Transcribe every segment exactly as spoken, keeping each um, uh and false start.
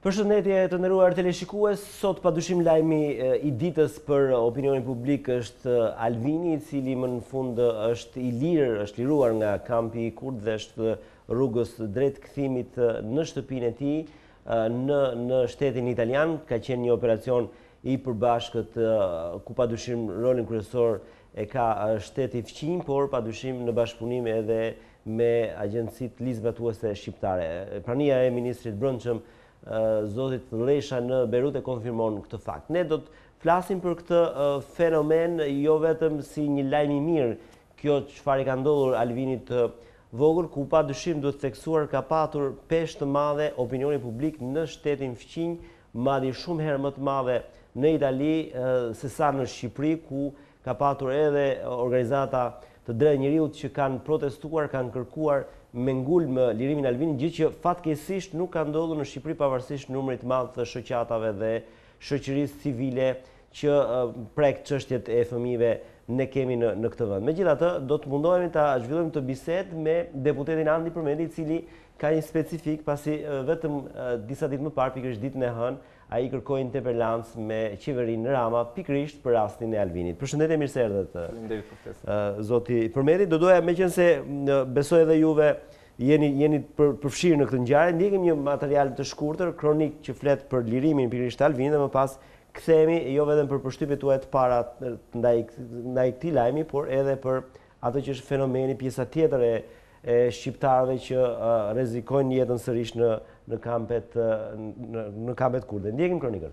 Përshëndetje të nderuar teleshikues, sot padyshim lajmi i ditës për opinionin publik është Alvini, i cili më në fund është i lirë, është liruar nga kampi i kurdëve, është rrugës drejt kthimit në shtëpinë e tij në në shtetin italian. Ka qenë një operacion i përbashkët ku padyshim rolin kryesor e ka shteti fqinj, por padyshim në bashkëpunim edhe me agjencitë lizbatuese shqiptare. Prania e ministrit brendshëm Zotit Lesha në Berut e konfirmon këtë fakt. Ne do të flasim për këtë fenomen jo vetëm si një lajm i mirë, kjo çfarë ka ndodhur Alvinit të vogël, ku padyshim duhet theksuar ka patur peshë të madhe opinioni publik në shtetin fqinj, madje shumë herë më të madhe në Itali se sa në Shqipëri, ku ka patur edhe organizata të drejtë njeriut që kanë protestuar, kanë kërkuar me ngulm lirimin e Alvinit, gjë që fatkeqësisht nuk ka ndodhur në Shqipëri pavarësisht numrit të madh të shoqatave dhe shoqërisë civile që prek çështjet e fëmijëve ne kemi në, në këtë vend. Megjithatë, do të mundohemi ta zhvillojmë të bisedë me deputetin Andi Përmendi, i cili ka një specifik, pasi vetëm disa ditë më parë, pikërisht ditën e hënë, ai kërkoi interpelancë me qeverinë Rama pikërisht për rastin e Alvinit. Përshëndetje, mirë se erdhët. Faleminderit profesor. Zoti Përmendi, do doja, meqense besoj edhe juve jeni jeni për, përfshirë në këtë ngjarje, ndjekim një material të shkurtër, kronik që flet për lirimin pikërisht të Alvinit dhe më pas kthehemi jo vetëm për përshtypjet tuaja të para ndaj ndaj këtij lajmi, por edhe për ato që është fenomeni, pjesa tjetër e, e shqiptarëve që uh, rrezikojnë jetën sërish në në kampet në, në kampet kurde. Ndjekim kronikën.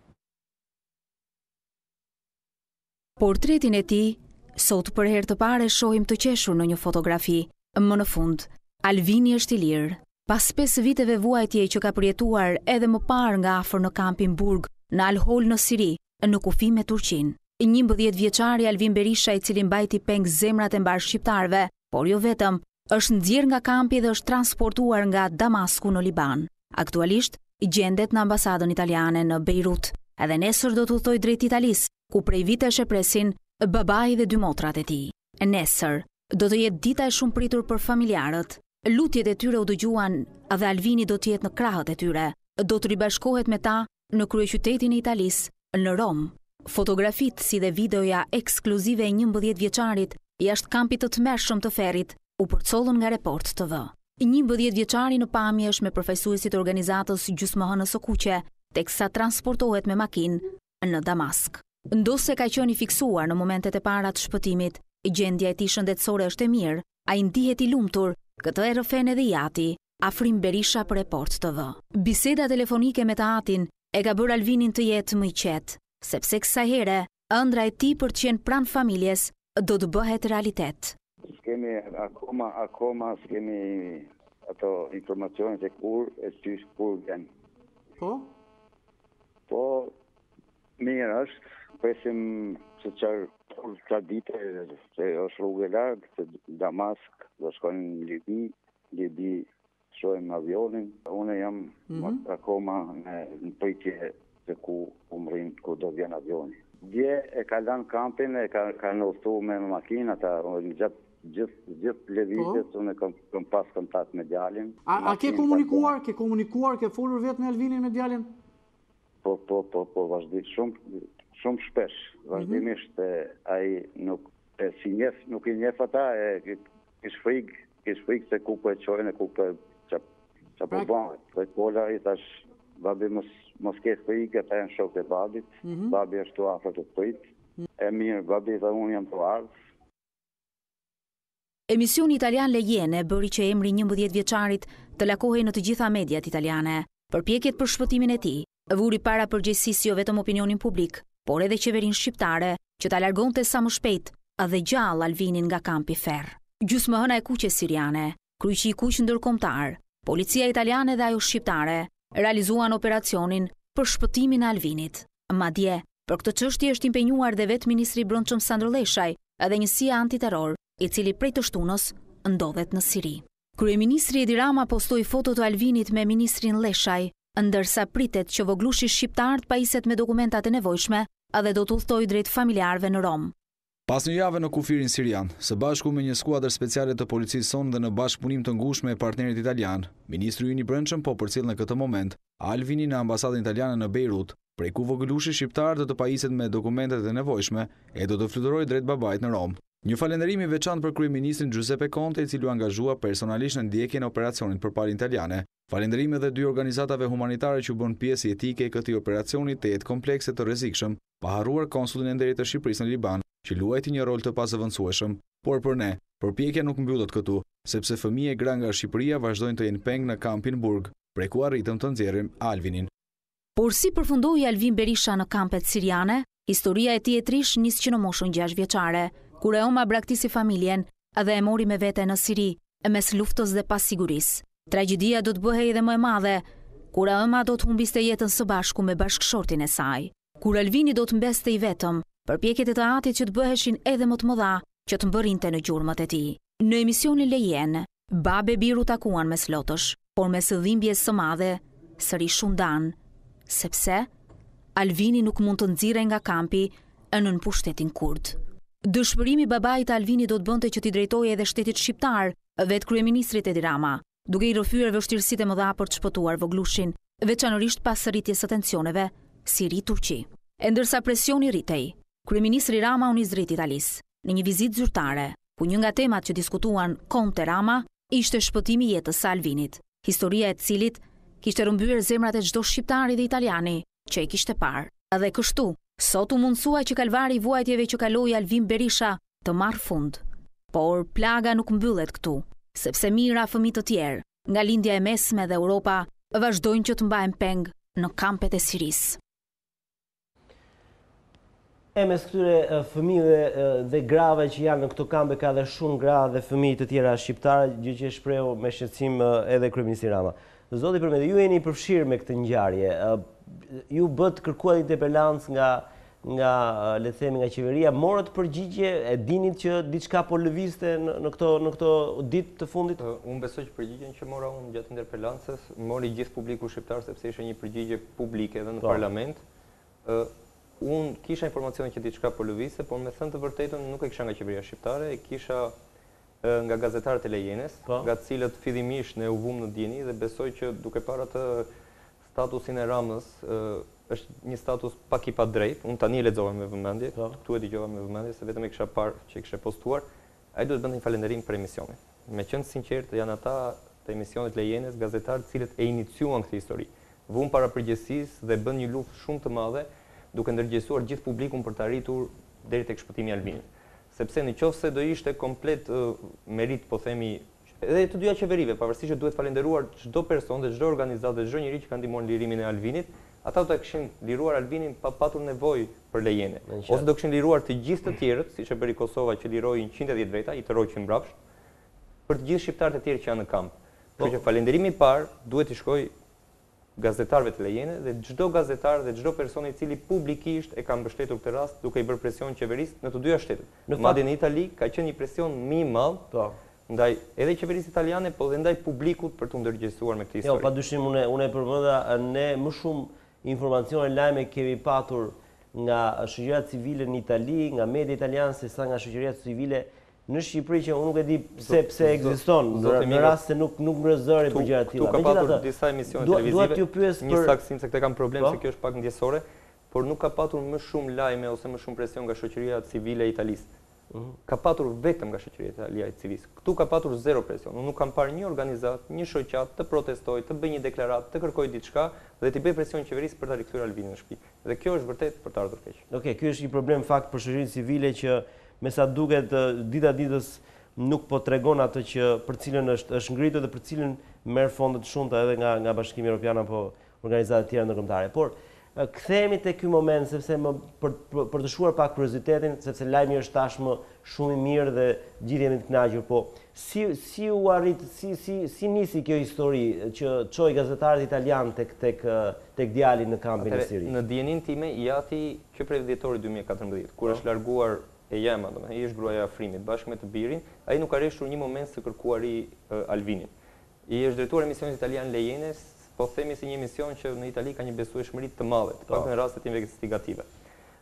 Portretin e tij sot për herë të parë shohim të qeshur në një fotografi. Më në fund, Alvini është i lirë. Pas pesë viteve vuajtje që ka përjetuar edhe më parë nga afër në kampin Burg, në Al-Hol në Siri, në kufi me Turqinë. njëmbëdhjetë vjeçari Alvin Berisha, i cili mbajti peng zemrat e mbar shqiptarëve, por jo vetëm, është nxjerr nga kampi dhe është transportuar nga Damasku në Liban. Aktualisht, i gjendet në ambasadën italiane në Beirut. Edhe nesër do të udhtoj drejt Italisë, ku prej vitesh e presin babai dhe dy motrat e tij. Nesër do të jetë dita e shumë pritur për familjarët. Lutjet e tyre u dëgjuan dhe Alvini do të jetë në krahët e tyre. Do të ribashkohet me ta në kryeqytetin e Italisë, në Rom. Fotografitë si dhe videoja ekskluzive e njëmbëdhjetë vjeçarit jashtë kampit të tmerrshëm të Ferrit u përcollën nga Report T V. njëmbëdhjetë vjeçari në pamje është me përfaqësuesit e organizatës gjysmëhënës së kuqe, teksa transportohet me makinë në Damask. Ndosë ka qenë i fiksuar në momentet e para të shpëtimit, gjendja e tij shëndetësore është e mirë, ai ndihet i lumtur, këtë e rrëfen edhe i ati, Afrim Berisha për Report T V. Biseda telefonike me të atin e ka bërë Alvinin të jetë më i qetë, sepse kësaj here ëndra e tij për të qenë pranë familjes do të bëhet realitet. Skemi akoma, akoma skemi ato informacione se kur e qysh kur vjen. Po? Po, mirë është, presim se qarë qa dite, se është rrugë e largë, se Damask, do shkojnë në Libi, Libi shojmë avionin, une jam mm -hmm. akoma në, në pritje se ku umrin, ku do vjen avioni. Dje e ka lanë kampin, e ka, ka nëftu me makinë, ata gjatë gjithë gjithë lëvizjes, unë kam, kam pas kontakt me djalin. A, a ke komunikuar, ke komunikuar, ke folur vetë me Alvinin me djalin? Po, po, po, po, vazhdimisht, shumë, shumë shpesh, vazhdimisht, mm -hmm. ai nuk, e, si njef, nuk i njef ata, e kish frikë, kish frikë se ku po e qojnë, ku po qa, qa po bënë. Po e kolla i thash, babi mos, mos ke frikë, ata janë shok e babit, mm -hmm. babi është tu afër të prit, mm -hmm. e mirë, babi dhe unë jam të ardhë. Emisioni italian Lejene bëri që emri njëmbëdhjetë vjeçarit të lakohej në të gjitha mediat italiane. Përpjekjet për shpëtimin e tij vuri para përgjegjësisë jo vetëm opinionin publik, por edhe qeverinë shqiptare, që ta largonte sa më shpejt dhe gjallë Alvinin nga kampi Ferr. Gjysmëhëna e kuqes siriane, kryqi i kuq ndërkombëtar, policia italiane dhe ajo shqiptare realizuan operacionin për shpëtimin e Alvinit. Madje, për këtë çështje është impenjuar dhe vetë ministri i brendshëm Sandro Leshaj dhe njësia antiterror, i cili prej të shtunës ndodhet në Siri. Kryeministri Edi Rama postoi foto të Alvinit me ministrin Leshaj, ndërsa pritet që voglushi shqiptar të pajiset me dokumentat e nevojshme edhe do të udhtoj drejt familjarëve në Rom. Pas një jave në kufirin sirian, së bashku me një skuadër speciale të policisë sonë dhe në bashkëpunim të ngushtë me partnerit italian, ministri ynë i brendshëm po përcjell në këtë moment Alvini në ambasadën italiane në Beirut, prej ku vogëlushi shqiptar do të pajiset me dokumentet e nevojshme e do të fluturojë drejt babait në Rom. Një falënderim i veçantë për kryeministrin Giuseppe Conte, i cili u angazhua personalisht në ndjekjen e operacionit përpara italiane. Falënderim edhe dy organizatave humanitare që bën pjesë jetike e këtij operacioni të jetë komplekse të rrezikshëm, pa harruar konsulin e nderit të Shqipërisë në Liban, që luajti një rol të pazëvendësueshëm, por për ne, përpjekja nuk mbyllet këtu, sepse fëmijë e gra nga Shqipëria vazhdojnë të jenë peng në kampin Burg, prej ku arritëm të nxjerrim Alvinin. Por si përfundoi Alvin Berisha në kampet siriane, historia e tij e trish nis që në moshën gjashtë vjeçare, kur e oma braktisi familjen edhe e mori me vete në Siri, e mes luftës dhe pasigurisë. Tragjedia do të bëhej edhe më e madhe, kur ëma do të humbiste jetën së bashku me bashkëshortin e saj. Kur Alvini do të mbeste i vetëm, përpjekjet e të atit që të bëheshin edhe më të mëdha që të mbërrinte në gjurmët e tij. Në emisionin Lejen, babe biru takuan mes lotësh, por mes dhimbjes së madhe, sërish shundan, sepse Alvini nuk mund të nxirrej nga kampi e nën pushtetin kurd. Dëshpërimi i babait të Alvini do të bënte që t'i drejtojë edhe shtetit shqiptar, vetë kryeministrit Edi Rama, duke i rrëfyer vështirësitë e mëdha për të shpëtuar voglushin, veçanërisht pas rritjes së tensioneve Siri-Turqi. E ndërsa presioni rritej, kryeministri Rama u nis drejt Italisë në një vizitë zyrtare, ku një nga temat që diskutuan Conte Rama ishte shpëtimi i jetës së Alvinit, historia e të cilit kishte rrëmbyer zemrat e çdo shqiptari dhe italiani që e kishte parë. Edhe kështu, sot u mundsua që kalvari i vuajtjeve që kaloi Alvin Berisha të marrë fund. Por plaga nuk mbyllet këtu, sepse mira fëmijë të tjerë, nga lindja e mesme dhe Europa, vazhdojnë që të mbahen peng në kampet e Sirisë. E mes këtyre fëmijëve dhe grave që janë në këto kampe ka dhe shumë gra dhe fëmijë të tjera shqiptarë, gjë që shprehu me shqetësim edhe kryeministri Rama. Zoti Përmend, ju jeni përfshirë me këtë ngjarje. Ju bët kërkuar interpelancë nga nga le të themi nga qeveria, morët përgjigje, e dinit që diçka po lëvizte në, në këto në këto ditë të fundit? Uh, unë besoj që përgjigjen që mora unë gjatë interpelancës, mori gjithë publiku shqiptar sepse ishte një përgjigje publike edhe në to. Parlament. Uh, unë kisha informacione që diçka po lëvizte, por me thënë të vërtetën nuk e kisha nga qeveria shqiptare, e kisha uh, nga gazetarët e Lejenës, to. Nga të cilët fillimisht ne u vum në dieni dhe besoj që duke parë atë statusin e Ramës, uh, është një status pak i padrejt. Unë tani e lexova me vëmendje, këtu e dëgjova me vëmendje se vetëm e kisha parë që e kishte postuar. Ai duhet bënte një falënderim për emisionin. Me qenë sinqert, janë ata të emisionit Lejenës, gazetarë të cilët e iniciuan këtë histori. Vum para përgjegjësisë dhe bën një luftë shumë të madhe, duke ndërgjegjësuar gjithë publikun për të arritur deri tek shpëtimi i Alvinit. Sepse nëse do ishte komplet uh, merit, po themi, edhe të dyja qeverive, pavarësisht që duhet falënderuar çdo person dhe çdo organizatë dhe çdo njeri që ka ndihmuar në lirimin e Alvinit, ata do të kishin liruar Alvinin pa patur nevojë për lejene. Ose do kishin liruar të gjithë të tjerët, siç e bëri Kosova që liroi njëqind e dhjetë veta, i tërhoqin mbrapsht, për të gjithë shqiptarët e tjerë që janë në kamp. Kështu që falënderimi i parë duhet i shkojë gazetarëve të lejene dhe çdo gazetar dhe çdo person i cili publikisht e ka mbështetur këtë rast duke i bërë presion qeverisë në të dyja shtetet. Madje në Itali ka qenë një presion më i madh ndaj edhe qeverisë italiane, po dhe ndaj publikut për të ndërgjegjësuar me këtë histori. Jo, padyshim unë unë e përmenda, ne më shumë informacione lajme kemi patur nga shoqëria civile në Itali, nga media italiane, se sa nga shoqëria civile në Shqipëri, që unë nuk e di pse pse ekziston, në rast se nuk nuk mbërëzori për gjëra të tilla. Tu ka patur disa emisione televizive, një saksim se këte kam problem se kjo është pak ndjesore, por nuk ka patur më shumë lajme ose më shumë presion nga shoqëria civile e Italisë. Ka patur vetëm nga shoqëria italia e civisë. Këtu ka patur zero presion. Unë nuk kam parë një organizat, një shoqat të protestojë, të bëjë një deklaratë, të kërkojë diçka dhe të bëjë presion qeverisë për ta rikthyer Alvinin në shtëpi. Dhe kjo është vërtet për të ardhur keq. Okej, ky është një problem fakt për shoqërinë civile që me sa duket dita ditës nuk po tregon atë që për cilën është është ngritur dhe për cilën merr fonde të shumta edhe nga nga Bashkimi Evropian apo organizata të tjera ndërkombëtare. Por kthehemi te ky moment sepse më për, për, për të shuar pak kuriozitetin, sepse lajmi është tashmë shumë i mirë dhe gjithë jemi të kënaqur, po si si u arrit, si si si nisi kjo histori që çoi gazetarët italian tek tek tek djali në kampin e Sirisë? Në dienin time i jati që prej dhjetorit dy mijë e katërmbëdhjetë, kur është larguar e jema, domethënë ai është gruaja e Afrimit bashkë me të birin, ai nuk ka rreshtur një moment se kërkuari uh, Alvinin. I është drejtuar emisionit italian Lejenes, po themi si një emision që në Itali ka një besueshmëri të madhe, të paktën në rastet investigative.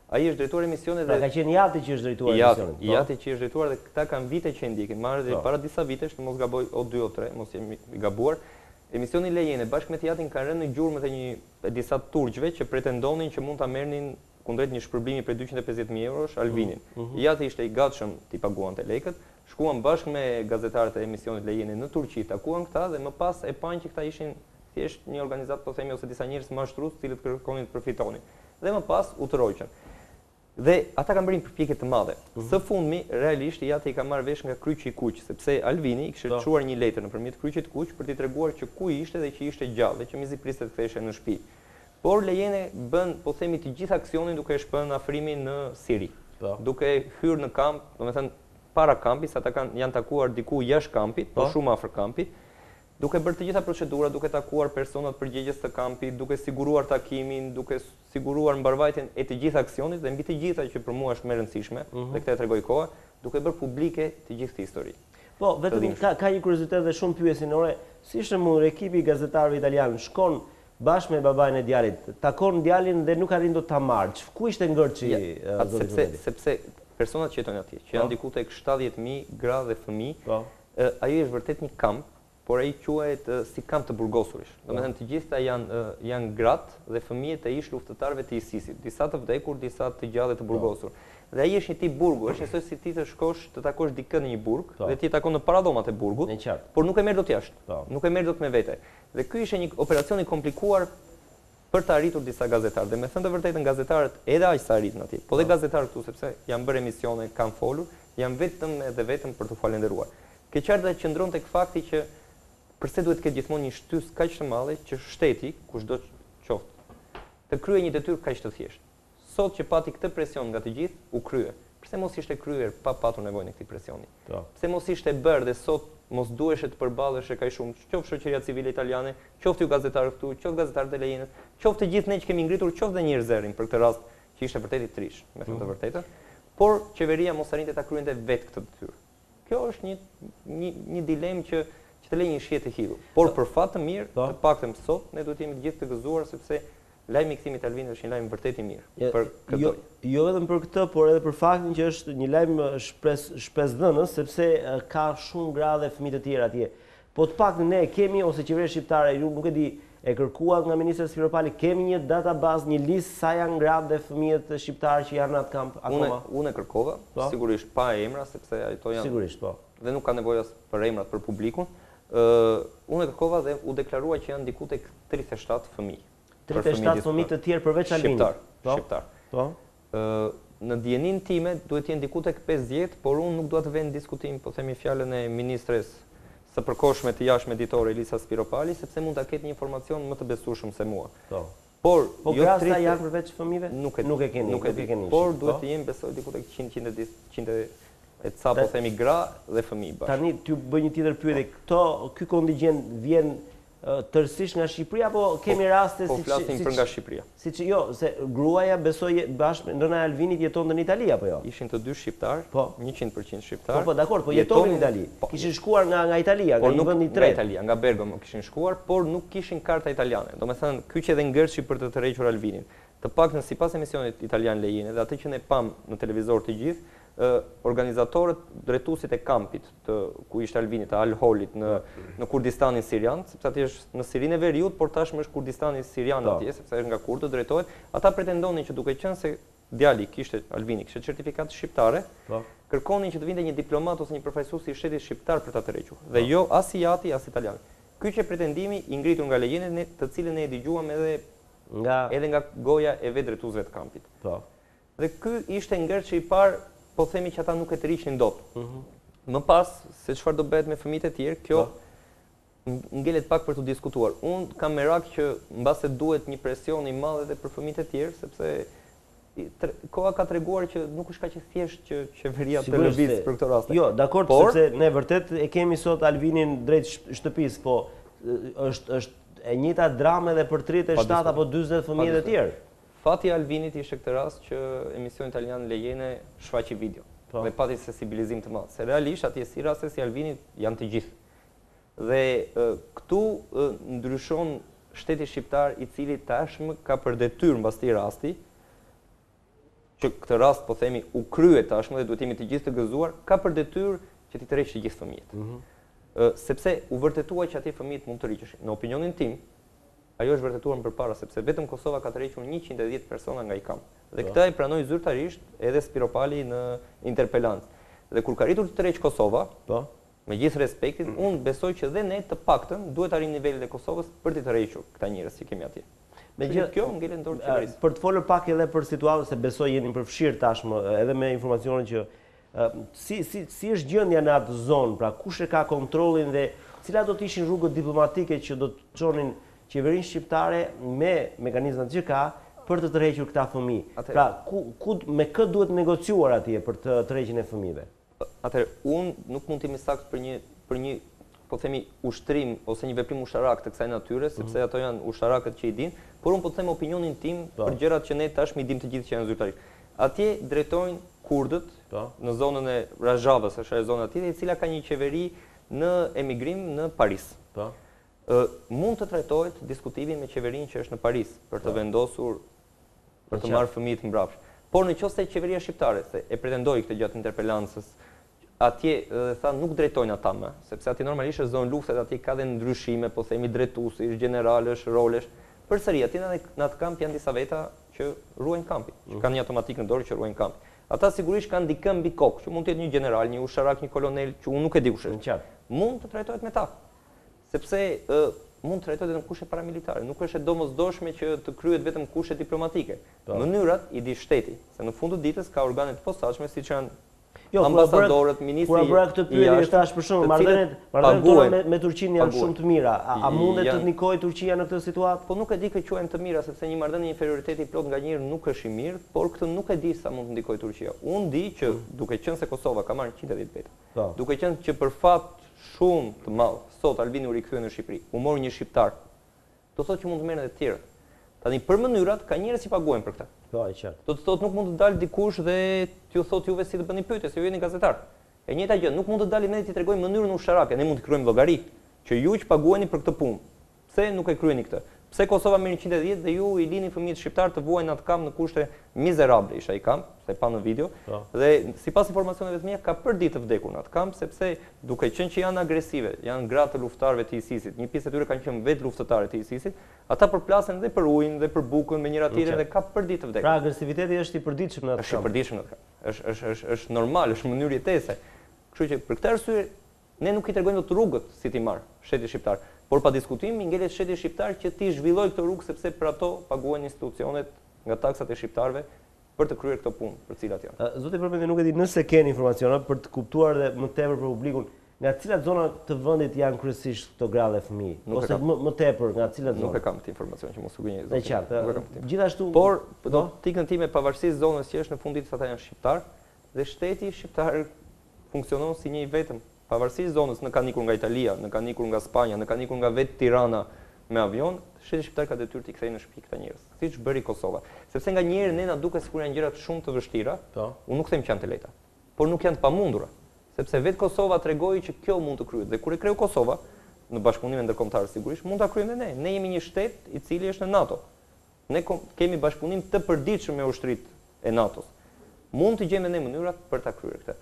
Ai është drejtuar emisionet dhe... Pra ka qenë Jati që është drejtuar emisionet? Jati që është drejtuar dhe këta kanë vite që ndikin. Marrë dhe para disa vitesh, në mos gaboj o dy o tre, mos jemi gabuar, emisioni Lejene bashkë me Jatin kanë rënë në gjurmët e një disa turqve që pretendonin që mund ta merrnin kundrejt një shpërblimi për dyqind e pesëdhjetë mijë eurosh Alvinin. Jati ishte i gatshëm t'i paguante lekët, shkuan bashkë me gazetarët e emisionit Lejene në Turqi, takuan këta dhe më pas e panë që këta ishin thjesht një organizatë po themi ose disa njerëz mashtrues të cilët kërkonin të përfitonin. Dhe më pas u tërhoqën. Dhe ata kanë bërë një përpjekje të madhe. Së fundmi, realisht Jati i ka marrë vesh nga Kryqi i Kuq, sepse Alvini kishte çuar një letër nëpërmjet Kryqit të Kuq për t'i treguar që ku ishte dhe që ishte gjallë dhe që mizi priste të kthehej në shtëpi. Por Lejene bën, po themi, të gjithë aksionin duke shpërnë afrimin në Siri. Duke hyrë në kamp, domethënë para kampit, ata kanë janë takuar diku jashtë kampit, po shumë afër kampit. Duke bërë të gjitha procedura, duke takuar personat përgjegjës të kampit, duke siguruar takimin, duke siguruar mbarvajtjen e të gjitha aksionit dhe mbi të gjitha që për mua është më e rëndësishme, dhe këtë e tregoj koha, duke bërë publike të gjithë këtë histori. Po, vetëm ka, ka një kuriozitet dhe shumë pyesin, ore, si ishte mundur ekipi i gazetarëve italianë shkon bashkë me babain e djalit, takon djalin dhe nuk arrin dot ta marrë. Ku ishte ngërçi? Ja, sepse sepse personat që jetojnë atje, që janë diku tek shtatëdhjetë mijë gra dhe fëmijë, ai është vërtet një kamp, por ai quhet si kamp të burgosurish. Domethënë të gjitha janë janë gratë dhe fëmijët e ish luftëtarëve të ISIS-it, disa të vdekur, disa të gjallë të burgosur. Dhe ai është një tip burgu, është njësoj si ti të shkosh të takosh dikë në një burg dhe ti takon në paradhomat e burgut, por nuk e merr dot jashtë. Nuk e merr dot me vete. Dhe ky ishte një operacion i komplikuar për të arritur disa gazetarë. Dhe me thënë të vërtetën gazetarët edhe aq sa arritën atje, po dhe gazetarët këtu sepse janë bërë emisione, kanë folur, janë vetëm edhe vetëm për të falendëruar. Keqardha qëndron tek fakti që përse duhet të ketë gjithmonë një shtys kaq të madhe që shteti, kushdo qoftë, të kryejë një detyrë kaq të thjeshtë. Sot që pati këtë presion nga të gjithë, u krye. Pse mos ishte kryer pa patur nevojën e këtij presioni? Pse mos ishte bërë dhe sot mos duheshe të përballesh kaq shumë, qoftë shoqëria civile italiane, qoftë ju gazetarë këtu, qoftë gazetarët e Lejenës, qoftë të gjithë ne që kemi ngritur, qoftë dhe njerëz zërin për këtë rast që ishte vërtet i trish, me thënë të vërtetën, por qeveria mos arrinte ta kryente vetë këtë detyrë. Kjo është një një një dilemë që që të lejë një shije të hidhur. Por për fat të mirë, të paktën sot ne duhet të jemi të gjithë të gëzuar sepse lajmi i kthimit të Alvinit është një lajm vërtet i mirë për këtë. Jo, jo vetëm për këtë, por edhe për faktin që është një lajm shpres shpresdhënës sepse ka shumë gra dhe fëmijë të tjerë atje. Po të paktën ne kemi ose qeveria shqiptare, nuk e di, e kërkuat nga ministri Spiropali, kemi një database, një listë sa janë gratë dhe fëmijët shqiptarë që janë në atë kamp akoma. Unë unë e kërkova, sigurisht pa emra sepse ato janë. Sigurisht, po. Dhe nuk ka nevojë as për emrat për publikun. Uh, unë e kërkova dhe u deklarua që janë diku tek tridhjetë e shtatë fëmijë. tridhjetë e shtatë fëmijë të tjerë përveç Alvinit. Shqiptar, shqiptar. Po. Uh, në dijenin time duhet të jenë diku tek pesëdhjetë, por unë nuk dua të vend diskutim, po themi fjalën e ministres së përkohshme të jashtëm editore Elisa Spiropali, sepse mund ta ketë një informacion më të besueshëm se mua. Po. Por po jo grasa janë përveç fëmijëve? Nuk e nuk e keni, nuk e keni. Por duhet të jemi besoj diku tek cinë e ca po themi gra dhe fëmijë bashkë. Tani ty bëj një tjetër pyetje, këto ky kontingjent vjen tërësisht nga Shqipëria apo kemi raste siç po flasim për nga Shqipëria. Siç jo, se gruaja besoj bashkë me nëna e Alvinit jeton në Itali apo jo? Ishin të dy shqiptar, po njëqind përqind shqiptar. Po po dakor, po jetonin në Itali. Kishin shkuar nga nga Italia, nga një vend i tretë. Nga Italia, nga Bergamo kishin shkuar, por nuk kishin karta italiane. Domethënë, ky që edhe ngërçi për të tërhequr Alvinin. Të paktën sipas emisionit italian Lejene dhe atë që ne pam në televizor të gjithë, Uh, organizatorët, drejtuesit e kampit të ku ishte Alvini, të Al-Holit në në Kurdistanin sirian, sepse aty është në Sirinë e Veriut, por tashmë është Kurdistani sirian atje, sepse është nga kurdët drejtohet. Ata pretendonin që duke qenë se djali kishte Alvini kishte certifikat shqiptare, kërkonin që të vinte një diplomat ose një përfaqësues i shtetit shqiptar për ta tërhequr. Dhe jo as i Jati as italian. Ky që pretendimi i ngritur nga Lejene, të cilën ne e dëgjuam edhe nga edhe nga goja e vetë drejtuesve të kampit. Po. Dhe ky ishte ngërçi i parë, po themi që ata nuk e tërhiqnin dot. Më pas, se çfarë do bëhet me fëmijët e tjerë, kjo ngelet pak për të diskutuar. Unë kam merak që mbase duhet një presion i madh edhe për fëmijët e tjerë, sepse koha ka treguar që nuk është kaq e thjeshtë që qeveria të lëviz për këtë rast. Jo, dakord, sepse ne vërtet e kemi sot Alvinin drejt shtëpisë, po është është e njëjta dramë edhe për tridhjetë e shtatë apo dyzet fëmijë të tjerë. Fati Alvinit ishte këtë rast që emisioni italian Lejene shfaqi video dhe pati sensibilizim të madh. Se realisht atje si raste si Alvinit janë të gjithë. Dhe e, këtu e, ndryshon shteti shqiptar i cili tashmë ka për detyrë mbas këtij rasti që këtë rast po themi u krye tashmë dhe duhet jemi të gjithë të gëzuar, ka për detyrë që ti tërheqësh të gjithë fëmijët. Mm -hmm. uh, sepse u vërtetua që aty fëmijët mund të rriqeshin. Në opinionin tim, ajo është vërtetuar më përpara sepse vetëm Kosova ka tërhequr njëqind e dhjetë persona nga i kamp. Dhe këtë e pranoi zyrtarisht edhe Spiropali në interpelancë. Dhe kur ka rritur të tërheqë Kosova, po, me gjithë respektin, mm. unë besoj që dhe ne të paktën duhet arrim nivelin e Kosovës për të tërhequr këta njerëz që kemi atje. Me gjithë kjo ngelet dorë qeverisë. Për të folur pak edhe për situatën, se besoj jeni përfshirë tashmë edhe me informacionin që uh, si si si është gjendja në atë zonë, pra kush e ka kontrollin dhe cilat do të ishin rrugët diplomatike që do të çonin qeverinë shqiptare me mekanizmat që ka për të tërhequr këta fëmijë. Pra ku, ku me kë duhet negociuar atje për të tërheqjen e fëmijëve? Atëherë unë nuk mund të jemi sakt për një për një po themi ushtrim ose një veprim ushtarak të kësaj natyre, sepse ato janë ushtarakët që i dinë, por unë po të them opinionin tim për gjërat që ne tashmë i dimë të gjithë që janë zyrtarisht. Atje drejtojnë kurdët në zonën e Rajavës, është ajo zona atje, e cila ka një qeveri në emigrim në Paris. Mund të trajtohet diskutimi me qeverinë që është në Paris për të vendosur për të marrë fëmijët mbrapsht. Por nëse qeveria shqiptare, se e pretendoi këtë gjatë interpelancës, atje dhe tha nuk drejtojnë ata më, sepse atje normalisht është zonë lufte, atje ka dhe ndryshime, po themi drejtuesi, është generalësh, rolesh. Përsëri atje në atë kamp janë disa veta që ruajnë kampi, që kanë një automatik në dorë që ruajnë kampi. Ata sigurisht kanë dikë mbi kokë, që mund të jetë një general, një usharak, një kolonel, që unë nuk e di kush është. Mund të trajtohet me ta, sepse mund të trajtohet vetëm kushe paramilitare, nuk është e domosdoshme që të kryhet vetëm kushe diplomatike. Mënyrat i di shteti, se në fund të ditës ka organe të posaçme siç janë ambasadorët, ministri. Kur bëra këtë pyetje që thash për shembull, marrëdhëniet, marrëdhëniet me Turqinë janë shumë të mira. A mundet të ndikojë Turqia në këtë situatë? Po nuk e di kë quajnë të mira, sepse një marrëdhënie inferioriteti plot nganjëherë nuk është i mirë, por këtë nuk e di sa mund të ndikojë Turqia. Unë di që duke qenë se Kosova ka marrë njëqind e dhjetë veta, duke qenë që për fat shumë të madh sot Albini u rikthye në Shqipëri, u mori një shqiptar, do thotë që mund të merren edhe të tjerë. Tani për mënyrat ka njerëz që paguajnë për këtë. Po, e qartë. Do të thotë nuk mund të dalë dikush dhe t'ju thotë juve si të bëni pyetje, se ju jeni gazetar. E njëjta gjë, nuk mund të dalim ne t'i tregojmë mënyrën ushtarake, ne mund të kryejmë llogari që ju që paguani për këtë punë. Pse nuk e kryeni këtë? Pse Kosova merr njëqind e dhjetë dhe ju i lini fëmijët shqiptar të vuajnë atë kamp në kushte mizerable, isha i kamp, se pa në video. Dhe sipas informacioneve të mia ka për ditë të vdekur në atë kamp, sepse duke qenë që janë agresive, janë gratë të luftarëve të ISIS-it, një pjesë e tyre kanë qenë vetë luftëtarë të ISIS-it, ata përplasen dhe për ujin dhe për bukën me njëra tjetrën dhe ka për ditë të vdekur. Pra agresiviteti është i përditshëm në atë kamp. Është i përditshëm në atë kamp. Është është është është normal, është mënyrë jetese. Kështu që për këtë arsye ne nuk i tregojmë dot rrugët si ti marr shteti shqiptar, por pa diskutim i ngelet shteti shqiptar që ti zhvilloj këtë rrugë sepse për ato paguajnë institucionet nga taksat e shqiptarëve për të kryer këtë punë për cilat janë. Zoti Përmendi, nuk e di nëse keni informaciona për të kuptuar dhe më tepër për publikun, nga cilat zona të vendit janë kryesisht këto grave fëmijë, ose më, më tepër nga cilat zona? Nuk e kam këtë informacion që mos u gënjej. Është qartë. Gjithashtu, por do tikën time pavarësisht zonës që është në fundit ata janë shqiptar dhe shteti shqiptar funksionon si një i vetëm. Pavarësisht zonës në kanë ikur nga Italia, në kanë ikur nga Spanja, në kanë ikur nga vetë Tirana me avion, shteti shqiptar ka detyrë t'i kthejë në shtëpi këta njerëz, siç bëri Kosova. Sepse nganjëherë ne na duket sikur janë gjëra shumë të vështira, unë nuk them që janë të lehta, por nuk janë të pamundura, sepse vetë Kosova tregoi që kjo mund të kryhet. Dhe kur e kreu Kosova, në bashkëpunime ndërkombëtar sigurisht, mund ta kryejmë ne. Ne jemi një shtet i cili është në NATO. Ne kemi bashkëpunim të përditshëm me ushtritë e NATO-s. Mund të gjejmë ne mënyrat për ta kryer këtë.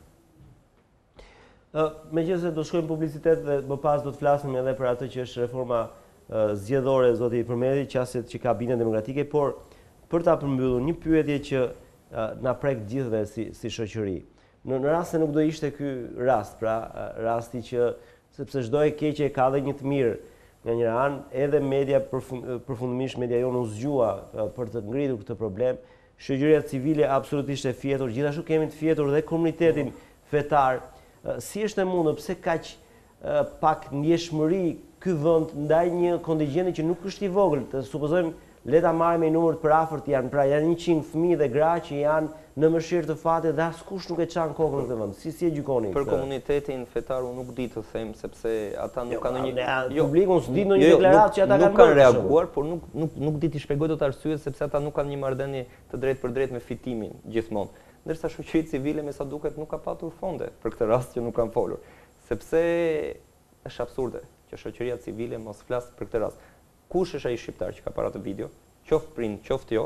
Megjithëse do shkojmë publicitet dhe më pas do të flasim edhe për atë që është reforma zgjedhore, zoti Përmendi, qasjet që ka bindjen demokratike, por për ta përmbyllur një pyetje që na prek gjithëve si si shoqëri. Në rast se nuk do ishte ky rast, pra rasti që sepse çdo e keqe ka edhe një të mirë nga njëra anë, edhe media përfundimisht media jonë u zgjua për të ngritur këtë problem, shoqëria civile absolutisht e fjetur, gjithashtu kemi të fjetur dhe komunitetin fetar. Si është e mundur, pse kaq pak ndjeshmëri ky vend ndaj një kontingenti që nuk është i vogël, të supozojmë le ta marrim me numër të përafërt janë, pra janë njëqind fëmijë dhe gra që janë në mëshirë të fatit dhe askush nuk e çan kokën në këtë vend. Si si e gjykoni? Për komunitetin fetar unë nuk di të them sepse ata nuk kanë një jo publikun s'di ndonjë deklaratë që ata kanë kanë reaguar, por nuk nuk nuk di të shpjegoj dot arsyet sepse ata nuk kanë një marrëdhënie të drejtë për drejtë me fitimin gjithmonë. Ndërsa shoqëria civile me sa duket nuk ka patur fonde për këtë rast që nuk kanë folur, sepse është absurde që shoqëria civile mos flas për këtë rast. Kush është ai shqiptar që ka para të video, qoftë prind, qoftë jo,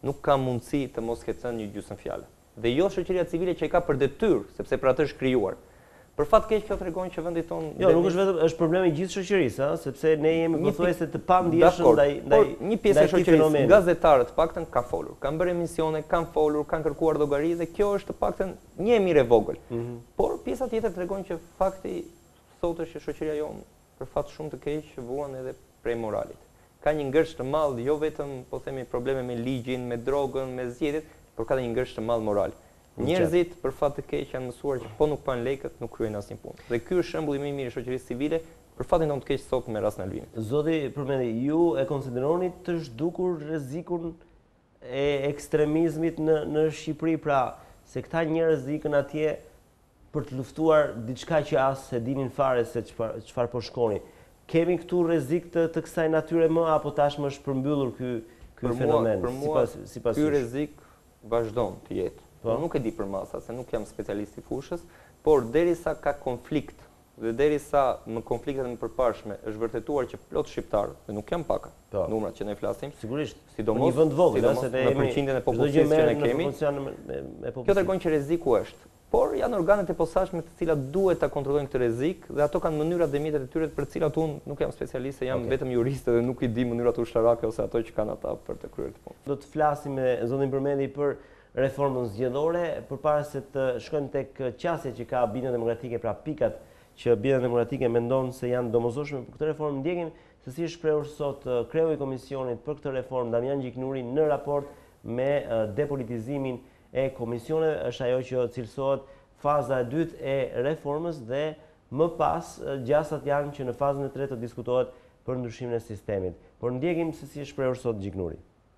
nuk ka mundësi të mos ketë thënë një gjysmë fjalë. Dhe jo shoqëria civile që i ka për detyrë, sepse për atë është krijuar. Për fat keq kjo tregon që vendi tonë Jo, nuk është vetëm është problemi i gjithë shoqërisë, ëh, sepse ne jemi pothuajse të pamndjeshëm ndaj ndaj një pjesë e shoqërisë, gazetarët të paktën kanë folur, kanë bërë emisione, kanë folur, kanë kërkuar llogari dhe kjo është të paktën një e mirë e vogël. Por pjesa tjetër tregon që fakti thotë që shoqëria jonë për fat shumë të keq vuan edhe prej moralit. Ka një ngërsh të madh, jo vetëm po themi probleme me ligjin, me drogën, me zgjedhjet, por ka dhe një ngërsh të madh moral. Njerëzit për fat të keq janë mësuar që po nuk pan lekët, nuk kryejnë asnjë punë. Dhe ky është shembulli më i mirë i shoqërisë civile për fatin tonë të keq sot me rastin e Alvinit. Zoti Përmendi, ju e konsideroni të zhdukur rrezikun e ekstremizmit në në Shqipëri, pra se këta njerëz ikën atje për të luftuar diçka që as e dinin fare se çfarë çfarë po shkoni. Kemi këtu rrezik të, të kësaj natyre më apo tashmë është përmbyllur ky ky fenomen? Për mua, sipas ky rrezik vazhdon të jetë. Po nuk e di për masa, se nuk jam specialist i fushës, por derisa ka konflikt dhe derisa në konfliktet më përparshme është vërtetuar që plot shqiptar, dhe nuk janë pak numrat që ne flasim, sigurisht, sidomos një vend vogël, se ne jemi me përqindjen e popullsisë që ne kemi. Kjo tregon që rreziku është. Por janë organet e posaçme të cilat duhet ta kontrollojnë këtë rrezik dhe ato kanë mënyrat dhe mjetet e tyre për të cilat unë nuk jam specialist, jam okay. vetëm jurist dhe nuk i di mënyrat ushtarake ose ato që kanë ata për të kryer këtë punë. Do të flasim me zonin Përmendi për reformën zgjedhore, përpara se të shkojmë tek qasja që ka Bindja Demokratike, pra pikat që Bindja Demokratike mendon se janë domosdoshme për këtë reformë, ndjekim se si është shprehur sot kreu i komisionit për këtë reformë, Damian Gjiknuri, në raport me depolitizimin e komisioneve, është ajo që cilësohet faza e dytë e reformës dhe më pas gjasat janë që në fazën e tretë të diskutohet për ndryshimin e sistemit. Por ndjekim se si është shprehur sot Gjiknuri.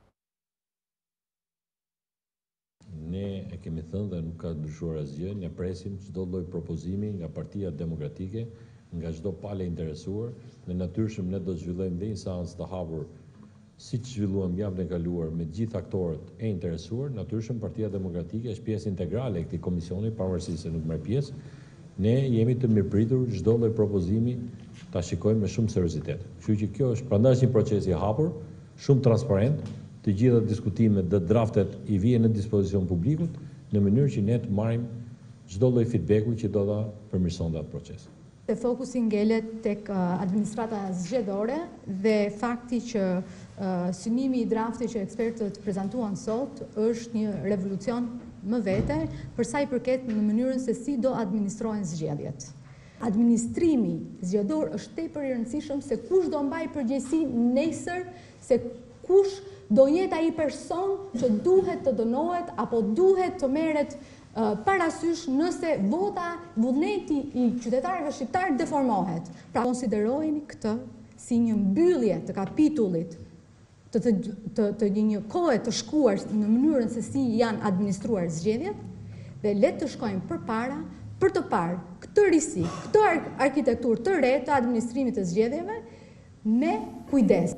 Ne e kemi thënë dhe nuk ka ndryshuar asgjë, ne presim çdo lloj propozimi nga Partia Demokratike, nga çdo palë interesuar, në natyrshëm ne do të zhvillojmë dhe një seancë të hapur siç zhvilluam javën e kaluar me gjithë aktorët e interesuar. Natyrshëm Partia Demokratike është pjesë integrale e këtij komisioni, pavarësisht se nuk merr pjesë. Ne jemi të mirëpritur çdo lloj propozimi ta shikojmë me shumë seriozitet. Kështu që kjo është prandaj një proces i hapur, shumë transparent. Të gjitha diskutimet dhe draftet i vijnë në dispozicion publikut në mënyrë që ne të marrim çdo lloj feedbacku që do ta përmirësonte atë proces. Te fokusi ngelet tek administrata zgjedhore dhe fakti që uh, synimi i draftit që ekspertët prezantuan sot është një revolucion më vete për sa i përket në mënyrën se si do administrohen zgjedhjet. Administrimi zgjedhor është tepër i rëndësishëm se kush do mbaj përgjegjësi nesër, se kush do jetë ai person që duhet të dënohet apo duhet të merret uh, parasysh nëse vota, vullneti i qytetarëve shqiptar deformohet. Pra konsiderojeni këtë si një mbyllje të kapitullit të, të, të, të një kohe të shkuar në mënyrën se si janë administruar zgjedhjet dhe le të shkojmë përpara për të parë këtë risi, këtë ar arkitekturë të re të administrimit të zgjedhjeve me kujdes.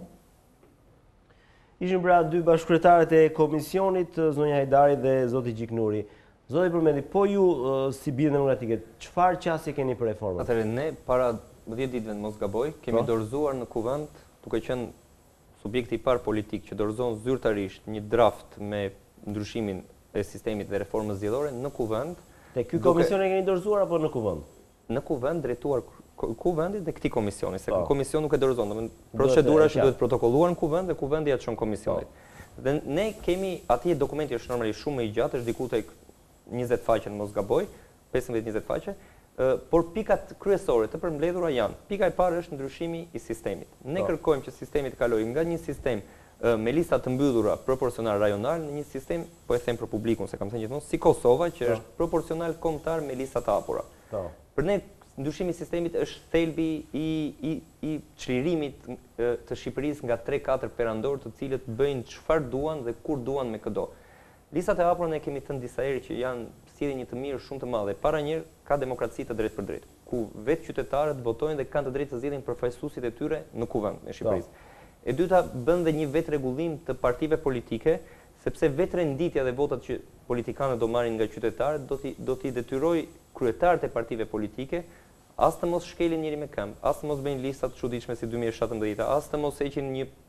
Ishin pra dy bashkëkryetarët e komisionit, zonja Hajdari dhe zoti Gjiknuri. Zoti Përmendi, po ju si Bindja Demokratike, çfarë qasje keni për reformën? Atëherë ne para dhjetë ditëve, mos gaboj, kemi dorëzuar në kuvend, duke qenë subjekti i parë politik që dorëzon zyrtarisht një draft me ndryshimin e sistemit dhe reformës zgjedhore në kuvend. Te ky komision e keni dorëzuar apo në kuvend? Në kuvend drejtuar kuvendit dhe këtij komisioni, se komision nuk e dorëzon, domethënë procedura që duhet protokolluar në kuvend dhe kuvendi ja çon komisionit. Dhe ne kemi atje dokumenti është normalisht shumë më i gjatë, është diku tek njëzet faqe në mos gaboj, pesëmbëdhjetë njëzet faqe, por pikat kryesore të përmbledhura janë. Pika e parë është ndryshimi i sistemit. Ne kërkojmë që sistemi të kalojë nga një sistem me lista të mbyllura proporcional rajonal në një sistem, po e them për publikun, se kam thënë gjithmonë, si Kosova, që është proporcional kombëtar me lista të hapura. Për ne ndryshimi i sistemit është thelbi i i i çlirimit të Shqipërisë nga tre katër perandor, të cilët bëjnë çfarë duan dhe kur duan me këdo. Listat e hapura ne kemi thënë disa herë që janë sjellje një të mirë shumë të madhe. Para një ka demokraci të drejtë për drejtë, ku vetë qytetarët votojnë dhe kanë të drejtë të zgjidhin përfaqësuesit e tyre në kuvend në Shqipërisë. E dyta, bën dhe një vetë rregullim të partive politike, sepse vetë renditja dhe votat që politikanët do marrin nga qytetarët do t'i do t'i detyrojë kryetarët e partive politike as të mos shkelin njëri me këmbë, as të mos bëjnë lista të çuditshme si dy mijë e shtatëmbëdhjetë, as të mos heqin një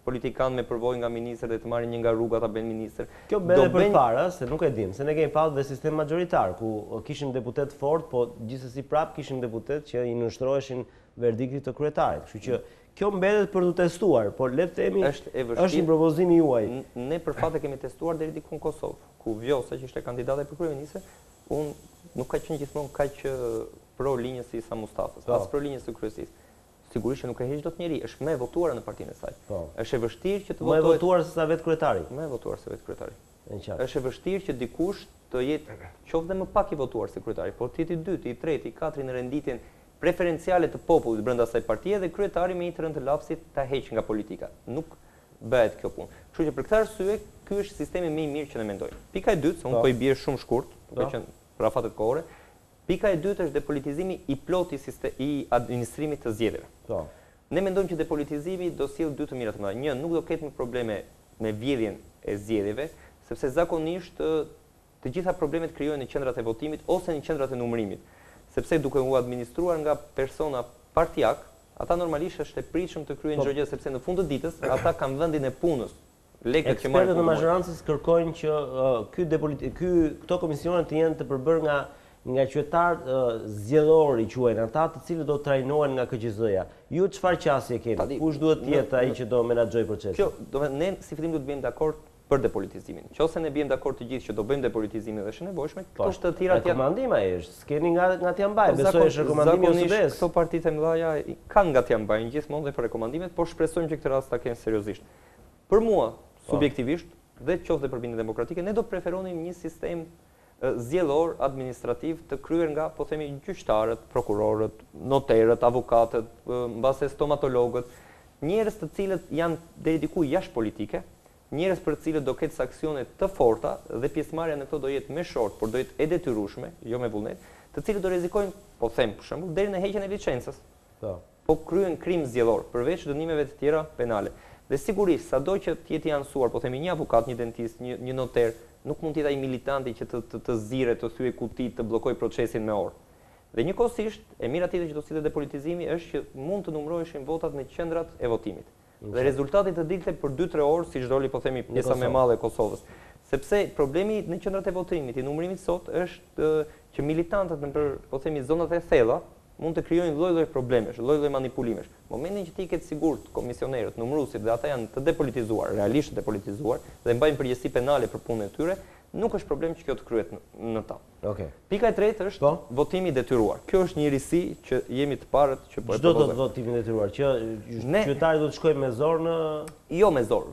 politikan me përvojë nga ministër dhe të marrin një nga rruga ta bëjnë ministër. Kjo bëhet përpara, se nuk e dim, se ne kemi pasur dhe sistem magjoritar ku kishim deputet fort, po gjithsesi prap kishim deputet që i nënshtroheshin verdiktit të kryetarit. Kështu që kjo mbetet për të testuar, por le të themi është është një propozim juaj. Ne për fat e kemi testuar deri diku në Kosovë, ku Vjosa që ishte kandidate për kryeministër, unë nuk ka qenë gjithmonë kaq pro linjës si Isa Mustafës, as pro linjës së kryesisë. Sigurisht që nuk e heq dot njeri, është më e votuar në partinë e saj. Është e vështirë që të votojë. Më e votuar se sa vetë kryetari. Më e votuar se vetë kryetari. Është e vështirë që dikush të jetë qoftë më pak i votuar se kryetari, por të jetë i dytë, i tretë, i katërt në renditjen preferenciale të popullit brenda asaj partie dhe kryetari me një rënd të lapsit ta heq nga politika. Nuk bëhet kjo punë. Kështu që për këtë arsye, ky është sistemi më i mirë që ne mendojmë. Pika e dytë, se unë po i bie shumë shkurt, duke qenë për afatet kohore. Pika e dytë është depolitizimi i plotë i administrimit të zgjedhjeve. Ne mendojmë që depolitizimi do sjellë dy të mira të mëdha. Një, nuk do ketë më probleme me vjedhjen e zgjedhjeve, sepse zakonisht të gjitha problemet krijohen në qendrat e votimit ose në qendrat e numërimit. Sepse duke u administruar nga persona partijak, ata normalisht është e pritshëm të kryejnë çdo gjë, sepse në fund të ditës ata kanë vendin e punës. Lekët që marrin. Ekspertët e mazhorancës kërkojnë që ky ky këto komisione të jenë të përbërë nga nga qytetarë zgjedhor i quajnë, ata të cilët do të trajnohen nga K Q Z-ja. Ju çfarë qasje keni? Kush duhet të jetë ai që do menaxhojë procesin? Kjo, do të ne si fillim duhet të bëjmë dakord për depolitizimin. Nëse ne bëjmë dakord të gjithë që do bëjmë depolitizimin dhe është e nevojshme, këto të tjera janë rekomandim ai është. S'keni nga nga t'ia mbaj, besoj është rekomandim ose bes. Këto partitë e mëdha kanë nga t'ia mbajnë gjithmonë dhe për rekomandimet, por shpresojmë që këtë rast ta kenë seriozisht. Për mua, subjektivisht, dhe qoftë për bindje demokratike, ne do preferonim një sistem zgjedhor administrativ të kryer nga, po themi, gjyqtarët, prokurorët, noterët, avukatët, mbase stomatologët, njerëz të cilët janë deri diku jashtë politike, njerëz për të cilët do ketë sanksione të forta dhe pjesëmarrja në këto do jetë me short, por do jetë e detyrueshme, jo me vullnet, të cilët do rrezikojnë, po them për shembull, deri në heqjen e licencës. Po. Po kryen krim zgjedhor, përveç dënimeve të tjera penale. Dhe sigurisht, sado që të jetë i ansuar, po themi një avokat, një dentist, një, një noter, nuk mund të jetë ai militanti që të të, të zire, të thyej kuti, të bllokojë procesin me orë. Dhe njëkohësisht, e mira tjetër që do sillet depolitizimi është që mund të numëroheshin votat në qendrat e votimit. Dhe rezultati të dilte për dy tre orë, siç doli po themi pjesa më e madhe e Kosovës. Sepse problemi në qendrat e votimit, i numërimit sot është që militantët në po themi zonat e thella mund të krijojnë lloj-lloj problemesh, lloj-lloj manipulimesh. Momentin që ti ke të sigurt komisionerët, numëruesit dhe ata janë të depolitizuar, realisht të depolitizuar dhe mbajnë përgjegjësi penale për punën e tyre, nuk është problem që kjo të kryhet në ta. Okej. Pika e tretë është votimi i detyruar. Kjo është një risi që jemi të parët që po e Çdo do të votimi i detyruar, që qytetari do të shkojë me zor në jo me zor.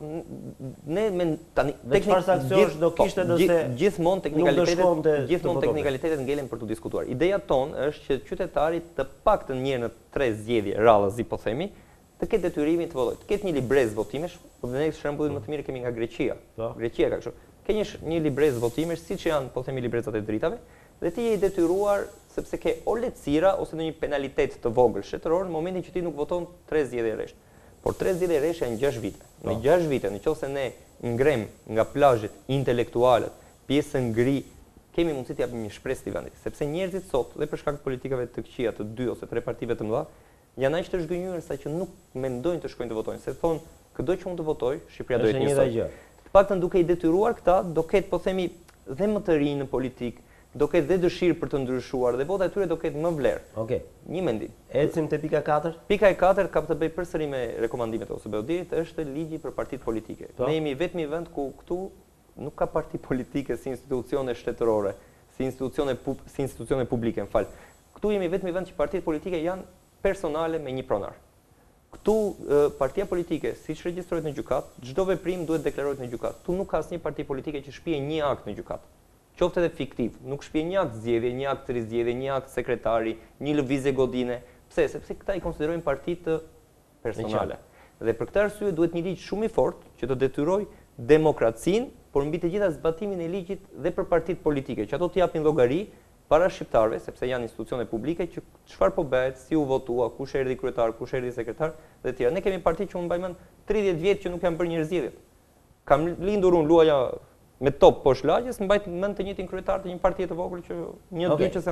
Ne me tani teknikisht sanksionesh do kishte nëse gjithmonë teknikalitetet gjithmonë teknikalitetet ngelen për të diskutuar. Ideja tonë është që qytetari të paktën një herë në tre zgjedhje rradhazi po themi, të ketë detyrimin të votojë, të ketë një librezë votimesh, por ne shembullin më të mirë kemi nga Greqia. Greqia ka kështu. Ke një, një librezë votimesh, siç janë, po themi, librezat e dritave, dhe ti je i detyruar sepse ke o lehtësira ose ndonjë penalitet të vogël shtetëror në momentin që ti nuk voton tre zgjedhje rresht. Por tre zgjedhje rresht janë gjashtë vite. Në gjashtë vite, nëse ne ngrem nga plazhet intelektualët, pjesën ngri, kemi mundësi të japim një shpresë të vendit, sepse njerëzit sot, dhe për shkak të politikave të këqija të dy ose tre partive të mëdha, janë aq të zhgënjur sa që nuk mendojnë të shkojnë të votojnë, se thonë, çdo që mund të votoj, Shqipëria do të jetë njësoj. Paktën duke i detyruar këta, do ketë, po themi, dhe më të rinj në politik, do ketë dhe dëshirë për të ndryshuar dhe vota e tyre do ketë më vlerë. Okej. Një mendim. Ecim te pika katër? Pika e katërt ka të bëjë përsëri me rekomandimet ose BE-dit, është ligji për partitë politike. Ne jemi vetmi vend ku këtu nuk ka parti politike si institucione shtetërore, si institucione si institucione publike, m'fal. Këtu jemi vetmi vend që partitë politike janë personale me një pronar. Këtu partia politike, siç regjistrohet në gjykat, çdo veprim duhet deklarohet në gjykat. Tu nuk ka asnjë parti politike që shpije një akt në gjykat. Qoftë edhe fiktiv, nuk shpije një akt zgjedhje, një akt rizgjedhje, një akt sekretari, një lëvizje godine. Pse? Sepse këta i konsiderojnë parti të personale. Dhe për këtë arsye duhet një ligj shumë i fortë që të detyrojë demokracinë, por mbi të gjitha zbatimin e ligjit dhe për partitë politike, që ato të japin llogari para shqiptarëve, sepse janë institucione publike, që çfarë po bëhet, si u votua, kush erdhi kryetar, kush erdhi sekretar dhe të tjerë. Ne kemi parti që unë mbaj mend tridhjetë vjet që nuk janë bërë një zgjedhje. Kam lindur unë luaja me top poshtë lagjes, mbaj mend të njëjtin kryetar të një partie të vogël që një dy që janë.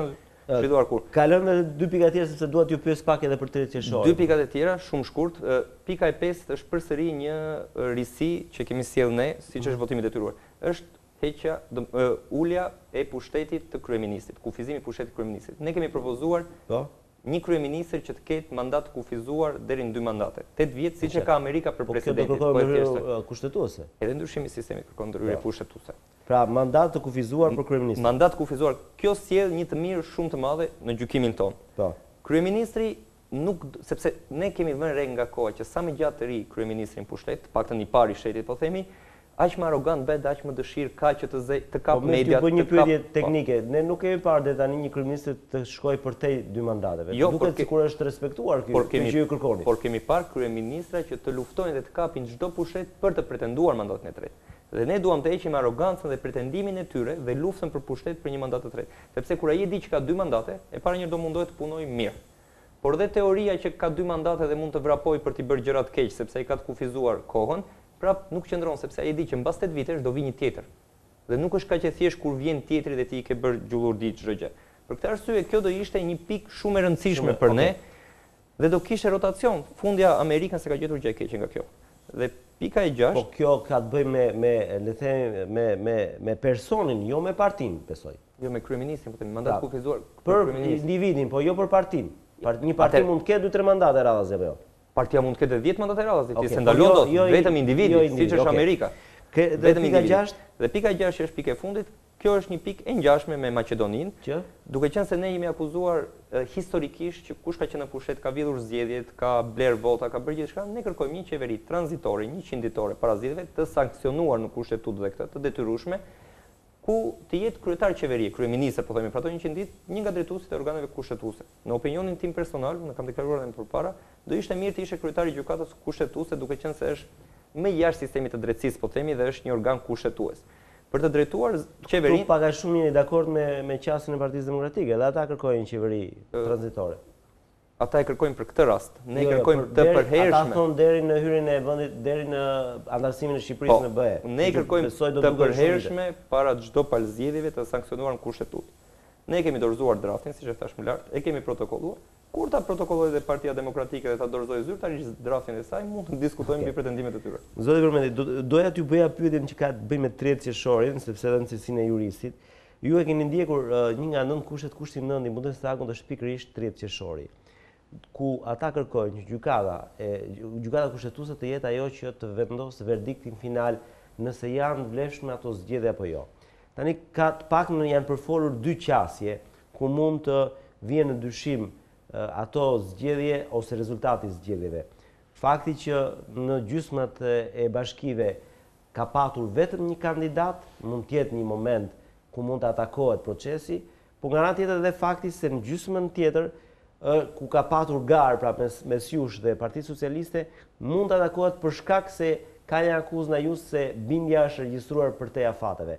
shfrytzuar kur. Ka lënë dy pika tjera sepse dua t'ju pyes pak edhe për tretjen qershore. Dy pikat e tjera, shumë shkurt. Pika e pestë është përsëri një risi që kemi sjellë ne, siç është votimi detyruar. Është heqja, ulja e pushtetit të kryeministit, kufizimi i pushtetit të kryeministit. Ne kemi propozuar një kryeministër që të ketë mandat kufizuar deri në dy mandate. tetë vjet siç e ka Amerika për presidentin. Po kjo do kërkojë ndryrë kushtetuese. Edhe ndryshimi i sistemit kërkon ndryrë kushtetuese. Pra mandat të kufizuar për kryeministin. Mandat kufizuar. Kjo sjell një të mirë shumë të madhe në gjykimin ton. Po. Kryeministri nuk, sepse ne kemi vënë re nga koha që sa më gjatë të ri kryeministri në pushtet, paktën i pari i shtetit po themi, aq më arrogant bëhet, aq më dëshirë ka që të zë, të kap media. Po më një pyetje teknike. Ne nuk kemi parë deri tani një kryeminist të shkojë përtej dy mandateve. Jo, duket sikur është respektuar kjo që ju kërkoni. Por kemi parë kryeministra që të luftojnë dhe të kapin çdo pushet për të pretenduar mandatin e tretë. Dhe ne duam të heqim arrogancën dhe pretendimin e tyre dhe luftën për pushtet për një mandat të tretë. Sepse kur ai e di që ka dy mandate, e para një do mundohet të punojë mirë. Por dhe teoria që ka dy mandate dhe mund të vrapojë për t'i bërë gjëra të keq sepse ai ka të kufizuar kohën, prap nuk qëndron sepse ai e di që mbas tetë vitesh do vi një tjetër. Dhe nuk është kaq e thjesht kur vjen tjetri dhe ti i ke bërë gjullurdi çdo gjë. Për këtë arsye kjo do ishte një pikë shumë e rëndësishme për ne dhe do kishte rotacion. Fundja Amerikën se ka gjetur gjë e keqe nga kjo. Dhe pika e gjashtë. Po kjo ka të bëjë me me le të themi me me me personin, jo me partinë, besoj. Jo me kryeministin, po themi mandat kufizuar për individin, po jo për partinë. Një parti mund të ketë dy tre mandate radhazi apo jo? Partia mund të ketë dhjetë mandate radhazi, ti se ndalon dot vetëm individi, siç është Amerika. Vetëm pika e gjashtë. Dhe pika e gjashtë është pika e fundit. Kjo është një pikë e ngjashme me Maqedoninë, që duke qenë se ne jemi akuzuar historikisht që kush ka qenë në pushtet ka vjedhur zgjedhjet, ka bler vota, ka bërë gjithçka, ne kërkojmë një qeveri tranzitore, një qinditore para zgjedhjeve të sankcionuar në kushtetut dhe këtë, të detyrueshme, ku të jetë kryetar qeverie, kryeministër, po themi, për ato njëqind ditë, një nga drejtuesit e organeve kushtetuese. Në opinionin tim personal, në kam deklaruar edhe më përpara, do ishte mirë të ishte kryetari i gjykatës kushtetuese, duke qenë se është më jashtë sistemit të drejtësisë, po themi, dhe është një organ kushtetues. Për të drejtuar qeverinë. Tu pak a shumë jeni dakord me me qasjen e Partisë Demokratike, dhe ata kërkojnë qeveri tranzitore. Ata e kërkojnë për këtë rast. Ne kërkojmë të përhershme. Ata thonë deri në hyrjen e vendit, deri në antarësimin e Shqipërisë në B E. Ne kërkojmë të përhershme para çdo palëzgjedhjeve të sankcionuar në kushtetut. Ne kemi dorëzuar draftin, siç e thash më lart, e kemi protokolluar. Kur ta protokollojë dhe Partia Demokratike dhe ta dorëzojë zyrtarisht draftin e saj, mund të diskutojmë mbi pretendimet e tyre. Zoti Përmendi, doja t'ju bëja pyetjen që ka të bëjë me tretë qershorin, sepse edhe në cilësinë e juristit, ju e keni ndjekur një nga nënt kushtet, kushti nënt i Bundestagit është pikërisht tretë qershori, ku ata kërkojnë që gjykata e gjykata kushtetuese të jetë ajo që të vendosë verdiktin final nëse janë vlefshme ato zgjedhje apo jo. Tani ka të paktën janë përfolur dy qasje ku mund të vijë në dyshim ato zgjedhje ose rezultati i zgjedhjeve. Fakti që në gjysmat e bashkive ka patur vetëm një kandidat, mund të jetë një moment ku mund të atakohet procesi, por nga ana tjetër edhe fakti se në gjysmën tjetër ku ka patur garë pra mes, mes jush dhe Partisë Socialiste, mund të atakohet për shkak se ka një akuzë në ju se bindja është regjistruar për te afateve.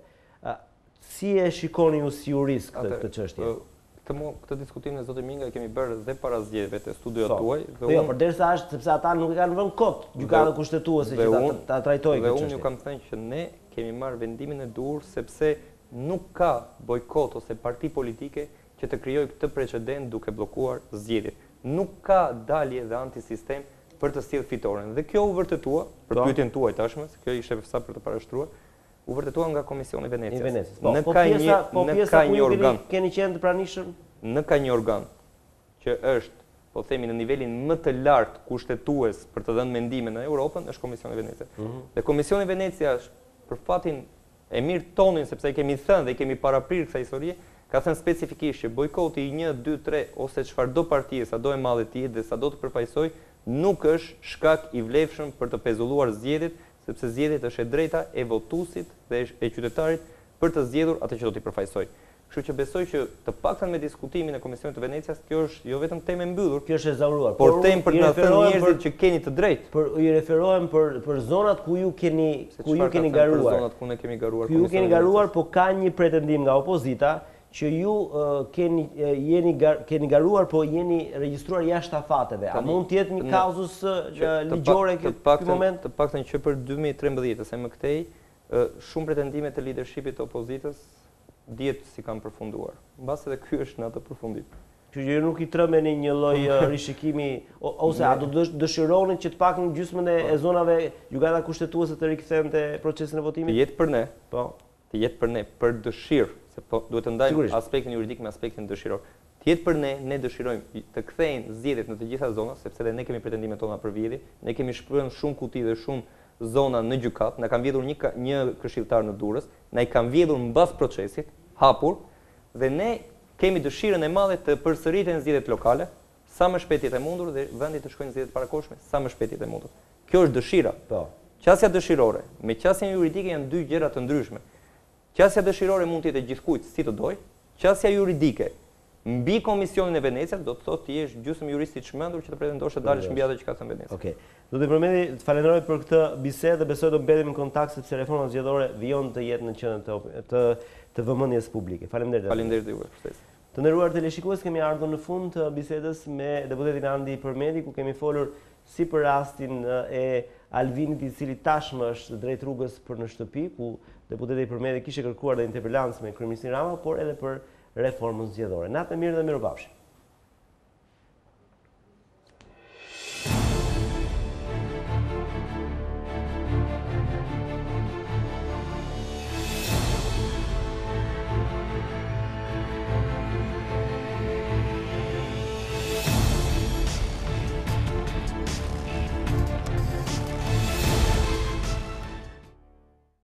Si e shikoni ju si jurist këtë, këtë çështje? Këtë, këtë diskutim në Zoti Minga e kemi bërë dhe para zgjedhjeve të studiot tuaj. Dhe jo, përderisa është sepse ata nuk e kanë vënë kot gjykata kushtetuese që ta, ta trajtojë këtë çështje. Dhe unë ju kam thënë që ne kemi marrë vendimin e dur sepse nuk ka bojkot ose parti politike që të krijojë këtë precedent duke bllokuar zgjedhjet. Nuk ka dalje dhe antisistem për të sjellë fitoren. Dhe kjo u vërtetua për pyetjen tuaj tashmë, se kjo ishte sa për të parashtruar, u vërtetua nga Komisioni i Venecias. Po, në po ka pjesa, një, po në pjesa ka ku një ju organ. Keni, keni qenë të pranishëm? Në ka një organ që është, po themi në nivelin më të lartë kushtetues për të dhënë mendime në Europën, është Komisioni i Venecias. Mm -hmm. Dhe Komisioni i Venecias, për fatin e mirë tonin, sepse i kemi thënë dhe i kemi paraprirë kësaj historie, ka thënë specifikisht që bojkoti i një, dy, tre ose çfarëdo partie, sado e madhe të jetë dhe sado të përfaqësoj, nuk është shkak i vlefshëm për të pezulluar zgjedhjet, sepse zgjedhjet është e drejta e votuesit dhe e qytetarit për të zgjedhur atë që do t'i përfaqësoj. Kështu që besoj që të paktën me diskutimin e Komisionit të Venecias, kjo është jo vetëm temë e mbyllur, kjo është e zauruar, por temë për të na thënë njerëzit që keni të drejtë. Për i referohem për për zonat ku ju keni ku ju keni garuar. Për zonat ku ne kemi garuar. Ku ju keni garuar, po ka një pretendim nga opozita që ju uh, keni uh, jeni gar, keni garuar, po jeni regjistruar jashtë afateve. A mund të jetë një kauzus uh, ligjore këtë moment? Të paktën që për dy mijë e trembëdhjetë, se më këtej, uh, shumë pretendime të leadershipit të opozitës dihet si kanë përfunduar. Mbas edhe ky është në atë përfundim. Që ju nuk i trëmeni një lloj rishikimi ose a do dëshironi që të paktën gjysmën e zonave gjykata kushtetuese të rikthente procesin e votimit? Të jetë për ne. Po. Të jetë për ne, për dëshirë, se po duhet të ndajmë aspektin juridik me aspektin dëshiror. Të jetë për ne, ne dëshirojmë të kthejnë zgjedhjet në të gjitha zonat, sepse edhe ne kemi pretendimet tona për vjedhje, ne kemi shprehur shumë kuti dhe shumë zona në gjykat, na kanë vjedhur një një këshilltar në Durrës, na i kanë vjedhur mbas procesit, hapur, dhe ne kemi dëshirën e madhe të përsëriten zgjedhjet lokale, sa më shpejt jetë e mundur dhe vendi të shkojnë zgjedhjet parakohshme, sa më shpejt jetë e mundur. Kjo është dëshira. Po. Qasja dëshirore me qasjen juridike janë dy gjëra të ndryshme. Qasja dëshirore mund të jetë gjithkujt si të doj, qasja juridike mbi Komisionin e Venecias do të thotë të jesh gjysmë jurist i çmendur që të pretendosh të dalësh mbi atë që ka thënë Venecia. Okej. Do të përmendi, të falenderoj për këtë bisedë dhe besoj do mbetemi në kontakt sepse reforma zgjedhore vijon të jetë në qendër të të të vëmendjes publike. Faleminderit. Faleminderit juve për ftesën. Të nderuar teleshikues, kemi ardhur në fund të bisedës me deputetin Andi Përmedi, ku kemi folur si për rastin e Alvinit, i cili tashmë është drejt rrugës për në shtëpi, ku deputeti Përmedi kishte kërkuar dhe interpelancë me kryeministin Rama, por edhe për reformën zgjedhore. Natë e mirë dhe mirupafshim.